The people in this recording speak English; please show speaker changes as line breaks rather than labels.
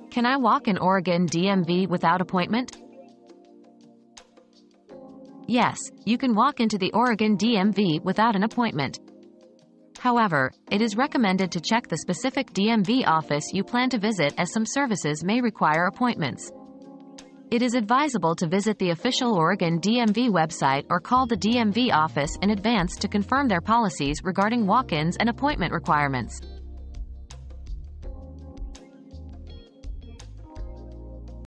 Can I walk in Oregon DMV without appointment? Yes, you can walk into the Oregon DMV without an appointment. However, it is recommended to check the specific DMV office you plan to visit, as some services may require appointments. It is advisable to visit the official Oregon DMV website or call the DMV office in advance to confirm their policies regarding walk-ins and appointment requirements.